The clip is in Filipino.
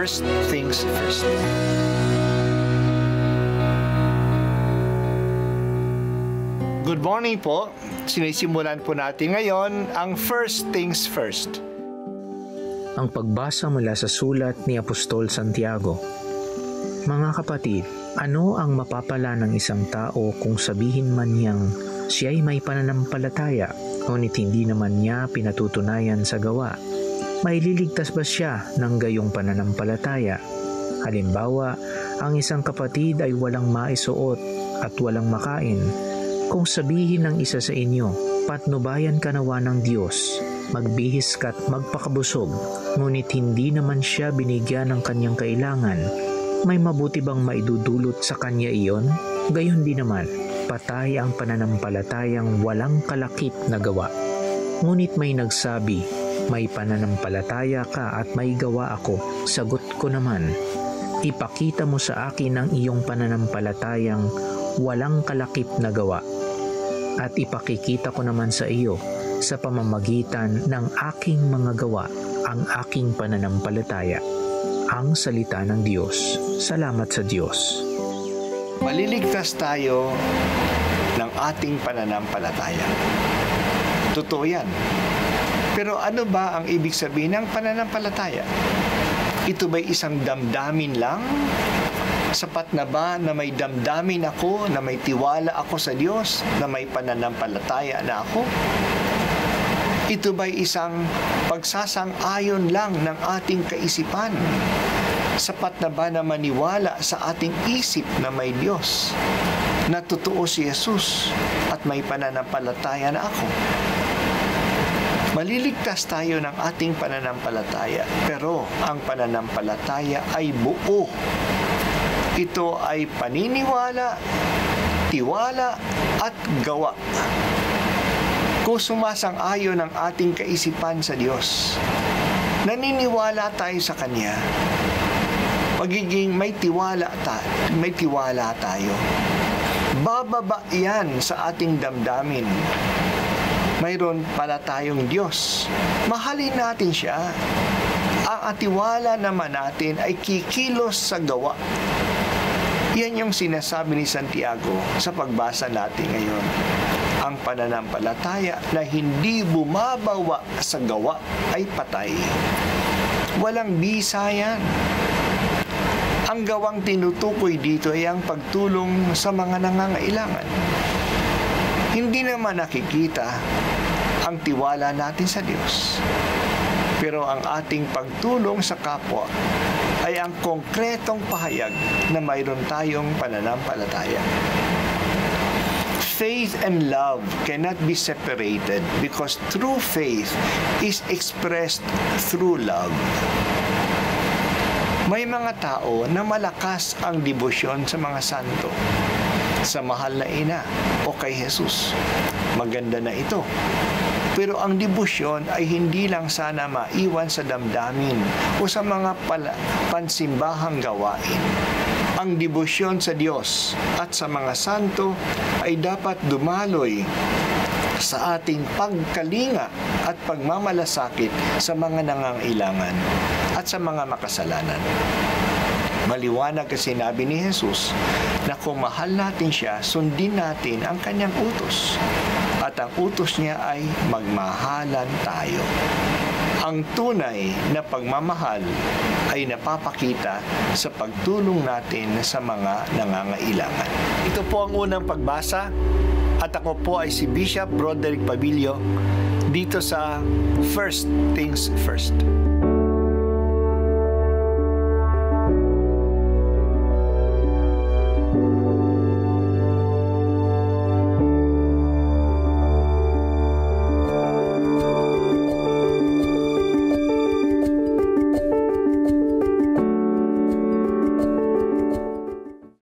First Things First. Good morning po. Sinisimulan po natin ngayon ang First Things First. Ang pagbasa mula sa sulat ni Apostol Santiago. Mga kapatid, ano ang mapapala ng isang tao kung sabihin man niyang siya'y may pananampalataya, ngunit hindi naman niya pinatutunayan sa gawa? May liligtas ba siya ng gayong pananampalataya? Halimbawa, ang isang kapatid ay walang maisuot at walang makain. Kung sabihin ng isa sa inyo, patnubayan ka nawa ng Diyos, magbihis ka't magpakabusog, ngunit hindi naman siya binigyan ng kanyang kailangan, may mabuti bang maidudulot sa kanya iyon? Gayon din naman, patay ang pananampalatayang walang kalakip na gawa. Ngunit may nagsabi, may pananampalataya ka at may gawa ako. Sagot ko naman, ipakita mo sa akin ang iyong pananampalatayang walang kalakip na gawa. At ipakikita ko naman sa iyo sa pamamagitan ng aking mga gawa ang aking pananampalataya. Ang salita ng Diyos. Salamat sa Diyos. Maliligtas tayo ng ating pananampalataya. Totoo yan. Pero ano ba ang ibig sabihin ng pananampalataya? Ito ba'y isang damdamin lang? Sapat na ba na may damdamin ako, na may tiwala ako sa Diyos, na may pananampalataya na ako? Ito ba'y isang pagsasang-ayon lang ng ating kaisipan? Sapat na ba na maniwala sa ating isip na may Diyos, na totoo si Jesus at may pananampalataya na ako? Maliligtas tayo ng ating pananampalataya, pero ang pananampalataya ay buo. Ito ay paniniwala, tiwala, at gawa. Kung sumasang-ayon ang ating kaisipan sa Diyos, naniniwala tayo sa Kanya, magiging may tiwala tayo. Bababa yan sa ating damdamin. Mayroon pala tayong Diyos. Mahalin natin siya. Ang atiwala naman natin ay kikilos sa gawa. Yan yung sinasabi ni Santiago sa pagbasa natin ngayon. Ang pananampalataya na hindi bumabawa sa gawa ay patay. Walang bisa yan. Ang gawang tinutukoy dito ay ang pagtulong sa mga nangangailangan. Hindi naman nakikita ang tiwala natin sa Diyos. Pero ang ating pagtulong sa kapwa ay ang konkretong pahayag na mayroon tayong pananampalataya. Faith and love cannot be separated because true faith is expressed through love. May mga tao na malakas ang debosyon sa mga santo, sa mahal na ina o kay Jesus. Maganda na ito. Pero ang debosyon ay hindi lang sana maiwan sa damdamin o sa mga pansimbahang gawain. Ang debosyon sa Diyos at sa mga santo ay dapat dumaloy sa ating pagkalinga at pagmamalasakit sa mga nangangailangan at sa mga makasalanan. Maliwanag kasi sinabi ni Jesus na kung mahal natin siya, sundin natin ang kanyang utos. At ang utos niya ay magmahalan tayo. Ang tunay na pagmamahal ay napapakita sa pagtulong natin sa mga nangangailangan. Ito po ang unang pagbasa at ako po ay si Bishop Broderick Pabilio dito sa First Things First.